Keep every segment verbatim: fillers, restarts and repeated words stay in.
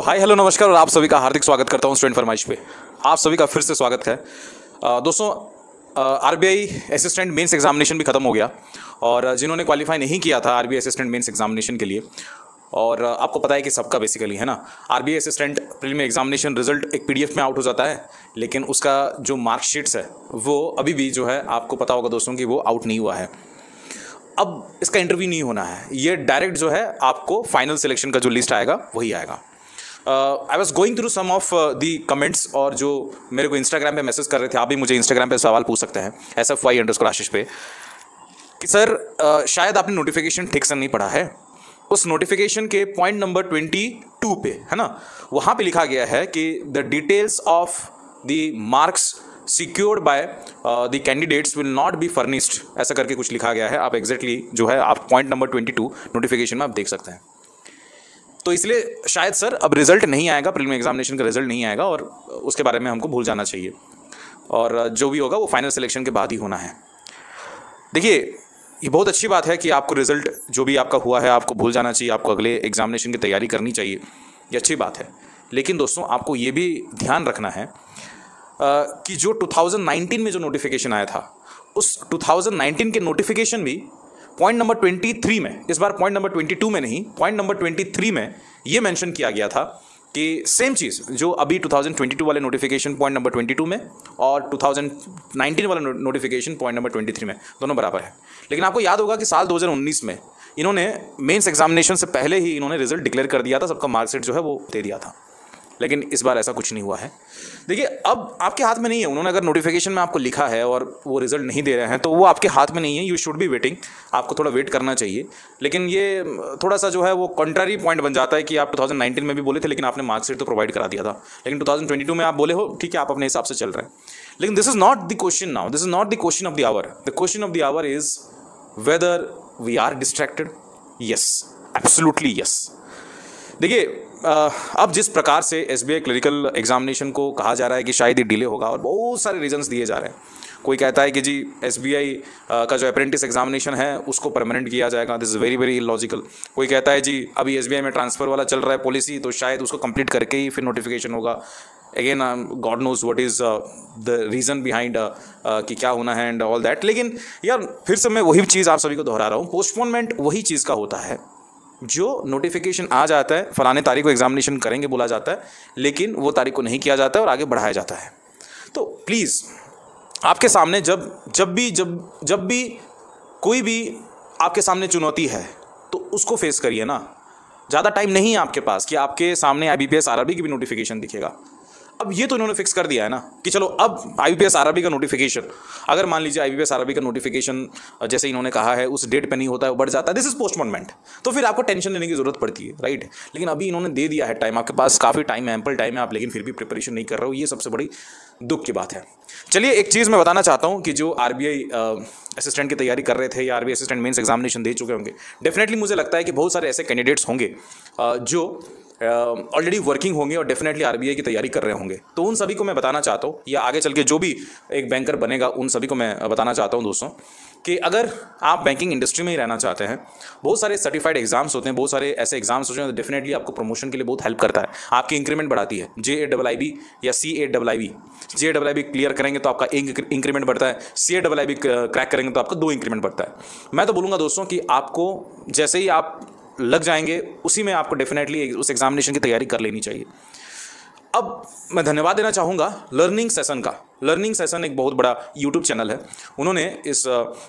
Hi hello नमस्कार और आप सभी का हार्दिक स्वागत करता हूं स्टूडेंट फरमाइश पे। आप सभी का फिर से स्वागत है। आ, दोस्तों, आरबीआई असिस्टेंट मेंस एग्जामिनेशन भी खत्म हो गया और जिन्होंने क्वालिफाई नहीं किया था आरबीआई असिस्टेंट मेंस एग्जामिनेशन के लिए, और आपको पता है कि सबका बेसिकली है ना, RBI assistant prelim examination result एक पीडीएफ में आउट हो जाता है, लेकिन उसका जो मार्कशीट्स है वो अभी भी जो है आपको पता होगा दोस्तों कि वो आउट नहीं हुआ है। अब इसका इंटरव्यू नहीं होना है, ये डायरेक्ट जो है आपको फाइनल सिलेक्शन का जो लिस्ट आएगा वही आएगा। I was going through some of the comments, और जो मेरे को इंस्टाग्राम पे मैसेज कर रहे थे, आप भी मुझे इंस्टाग्राम पे सवाल पूछ सकते हैं S F Y underscore Ashish पे, कि सर uh, शायद आपने नोटिफिकेशन ठीक से नहीं पढ़ा है। उस नोटिफिकेशन के पॉइंट नंबर ट्वेंटी टू पे है ना, वहाँ पे लिखा गया है कि the details of the marks secured by the candidates will not be furnished, ऐसा करके कुछ लिखा गया है। आप एग्जैक्टली exactly जो है आप point number twenty two notification में आप देख सकते हैं। तो इसलिए शायद सर अब रिजल्ट नहीं आएगा, प्रीलिम एग्जामिनेशन का रिजल्ट नहीं आएगा और उसके बारे में हमको भूल जाना चाहिए, और जो भी होगा वो फाइनल सिलेक्शन के बाद ही होना है। देखिए, ये बहुत अच्छी बात है कि आपको रिजल्ट जो भी आपका हुआ है आपको भूल जाना चाहिए, आपको अगले एग्जामिनेशन की तैयारी करनी चाहिए, ये अच्छी बात है। लेकिन दोस्तों, आपको ये भी ध्यान रखना है कि जो टू थाउजेंड नाइनटीन में जो नोटिफिकेशन आया था, उस टू थाउजेंड नाइनटीन के नोटिफिकेशन भी पॉइंट नंबर ट्वेंटी थ्री में, इस बार पॉइंट नंबर ट्वेंटी टू में नहीं, पॉइंट नंबर ट्वेंटी थ्री में ये मेंशन किया गया था कि सेम चीज़ जो अभी टू थाउजेंड ट्वेंटी टू वाले notification point number twenty two में और टू थाउजेंड नाइनटीन वाला notification point number twenty three में दोनों बराबर है। लेकिन आपको याद होगा कि साल दो हज़ार उन्नीस में इन्होंने मेंस एग्जामिनेशन से पहले ही इन्होंने रिजल्ट डिक्लेयर कर दिया था, सबका मार्कशीट जो है वो दे दिया था, लेकिन इस बार ऐसा कुछ नहीं हुआ है। देखिए, अब आपके हाथ में नहीं है, उन्होंने अगर नोटिफिकेशन में आपको लिखा है और वो रिजल्ट नहीं दे रहे हैं तो वो आपके हाथ में नहीं है। यू शुड बी वेटिंग, आपको थोड़ा वेट करना चाहिए। लेकिन ये थोड़ा सा जो है वो कॉन्ट्रारी पॉइंट बन जाता है कि आप टू थाउजेंड नाइनटीन में भी बोले थे लेकिन आपने मार्कशीट तो प्रोवाइड करा दिया था, लेकिन टू थाउजेंड ट्वेंटी टू में आप बोले हो ठीक है, आप अपने हिसाब से चल रहे हैं। लेकिन this is not the question now, this is not the question of the hour. The question of the hour is whether we are distracted. Yes, absolutely yes. देखिए, अब जिस प्रकार से एसबीआई क्लरिकल एग्जामिनेशन को कहा जा रहा है कि शायद ये डिले होगा, और बहुत सारे रीजंस दिए जा रहे हैं। कोई कहता है कि जी एसबीआई का जो अप्रेंटिस एग्जामिनेशन है उसको परमानेंट किया जाएगा, this is very very illogical. कोई कहता है जी अभी एसबीआई में ट्रांसफ़र वाला चल रहा है पॉलिसी, तो शायद उसको कंप्लीट करके ही फिर नोटिफिकेशन होगा। Again God knows what is the reason behind कि क्या होना है एंड ऑल दैट। लेकिन यार फिर से मैं वही चीज़ आप सभी को दोहरा रहा हूँ, पोस्टपोनमेंट वही चीज़ का होता है जो नोटिफिकेशन आ जाता है, फलाने तारीख को एग्जामिनेशन करेंगे बोला जाता है, लेकिन वो तारीख को नहीं किया जाता है और आगे बढ़ाया जाता है। तो प्लीज़ आपके सामने जब जब भी जब जब भी कोई भी आपके सामने चुनौती है तो उसको फेस करिए ना। ज़्यादा टाइम नहीं है आपके पास कि आपके सामने आईबीपीएस आरआरबी की भी नोटिफिकेशन दिखेगा। अब ये तो इन्होंने फिक्स कर दिया है ना कि चलो अब आईबीपीएस आरआरबी का नोटिफिकेशन, अगर मान लीजिए आईबीपीएस आरआरबी का नोटिफिकेशन जैसे इन्होंने कहा है उस डेट पे नहीं होता है, वो बढ़ जाता है, दिस इज पोस्टपोनमेंट, तो फिर आपको टेंशन लेने की जरूरत पड़ती है, राइट। लेकिन अभी इन्होंने दे दिया है टाइम, आपके पास काफ़ी टाइम है, एम्पल टाइम है, आप लेकिन फिर भी प्रिपरेशन नहीं कर रहे हो, ये सबसे बड़ी दुख की बात है। चलिए, एक चीज़ मैं बताना चाहता हूँ कि जो आरबीआई असिस्टेंट की तैयारी कर रहे थे या आरबीआई असिस्टेंट मेंस एग्जामिनेशन दे चुके होंगे, डेफिनेटली मुझे लगता है कि बहुत सारे ऐसे कैंडिडेट्स होंगे जो ऑलरेडी uh, वर्किंग होंगे और डेफिनेटली आरबीआई की तैयारी कर रहे होंगे। तो उन सभी को मैं बताना चाहता हूँ, या आगे चल के जो भी एक बैंकर बनेगा उन सभी को मैं बताना चाहता हूँ दोस्तों, कि अगर आप बैंकिंग इंडस्ट्री में ही रहना चाहते हैं, बहुत सारे सर्टिफाइड एग्जाम्स होते हैं, बहुत सारे ऐसे एग्जाम्स होते हैं तो डेफिनेटली आपको प्रमोशन के लिए बहुत हेल्प करता है, आपकी इंक्रीमेंट बढ़ाती है। जे ए डबल आई बी या C A double I B, J A double I B clear करेंगे तो आपका एक इंक्रीमेंट बढ़ता है, C A double I B crack करेंगे तो आपका दो इंक्रीमेंट बढ़ता है। मैं तो बोलूँगा दोस्तों कि आपको जैसे ही आप लग जाएंगे उसी में आपको डेफिनेटली उस एग्जामिनेशन की तैयारी कर लेनी चाहिए। अब मैं धन्यवाद देना चाहूँगा लर्निंग सेशन का। लर्निंग सेशन एक बहुत बड़ा यूट्यूब चैनल है, उन्होंने इस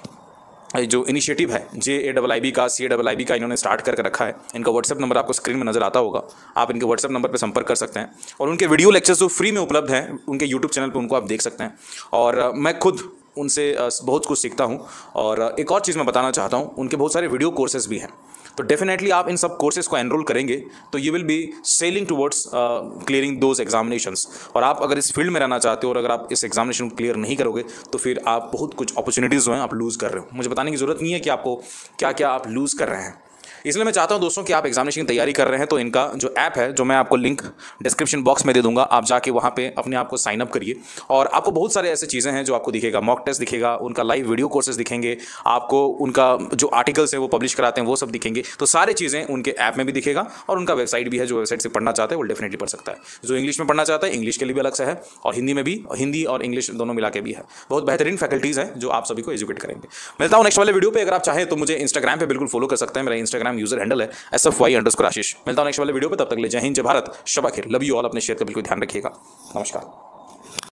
जो इनिशिएटिव है जे ए डबल आई बी का, सी ए डबल आई बी का, इन्होंने स्टार्ट करके रखा है। इनका व्हाट्सएप नंबर आपको स्क्रीन में नजर आता होगा, आप इनके व्हाट्सएप नंबर पर संपर्क कर सकते हैं, और उनके वीडियो लेक्चर्स जो फ्री में उपलब्ध हैं उनके यूट्यूब चैनल पर उनको आप देख सकते हैं। और मैं खुद उनसे बहुत कुछ सीखता हूँ। और एक और चीज़ मैं बताना चाहता हूँ, उनके बहुत सारे वीडियो कोर्सेज भी हैं, तो डेफिनेटली आप इन सब कोर्सेज को एनरोल करेंगे तो you will be sailing towards clearing those examinations. और आप अगर इस फील्ड में रहना चाहते हो और अगर आप इस एग्जामिनेशन को क्लियर नहीं करोगे तो फिर आप बहुत कुछ अपॉर्चुनिटीज़ जो हैं आप लूज़ कर रहे हो। मुझे बताने की ज़रूरत नहीं है कि आपको क्या क्या आप लूज़ कर रहे हैं। इसलिए मैं चाहता हूं दोस्तों कि आप एग्जामिनेशन की तैयारी कर रहे हैं तो इनका जो ऐप है, जो मैं आपको लिंक डिस्क्रिप्शन बॉक्स में दे दूंगा, आप जाके वहां पे अपने आप को साइन अप करिए और आपको बहुत सारे ऐसे चीज़ें हैं जो आपको दिखेगा। मॉक टेस्ट दिखेगा, उनका लाइव वीडियो कोर्सेज दिखेंगे, आपको उनका जो आर्टिकल्स हैं वो पब्लिश कराते हैं वो सब दिखेंगे। तो सारी चीज़ें उनके ऐप में भी दिखेगा और उनका वेबसाइट भी है, जो वेबसाइट से पढ़ना चाहता है वो डेफिनेटली पढ़ सकता है। जो इंग्लिश में पढ़ना चाहता है इंग्लिश के लिए भी अलग से है और हिंदी में भी, हिंदी और इंग्लिश दोनों मिला के भी है। बहुत बेहतरीन फैकल्टीज़ हैं जो आप सभी को एजुकेट करेंगे। मिलता हूँ नेक्स्ट वाले वीडियो पे। अगर आप चाहें तो मुझे इंस्टाग्राम पे बिल्कुल फॉलो कर सकते हैं, मेरा इंस्टाग्राम यूजर हैंडल है S F Y underscore Ashish. मिलता हूँ नेक्स्ट वाले वीडियो पे, तब तक ले जय हिंद, जय भारत, शबा खैर, लव यू ऑल। अपने शेयर का बिल्कुल ध्यान रखिएगा। नमस्कार।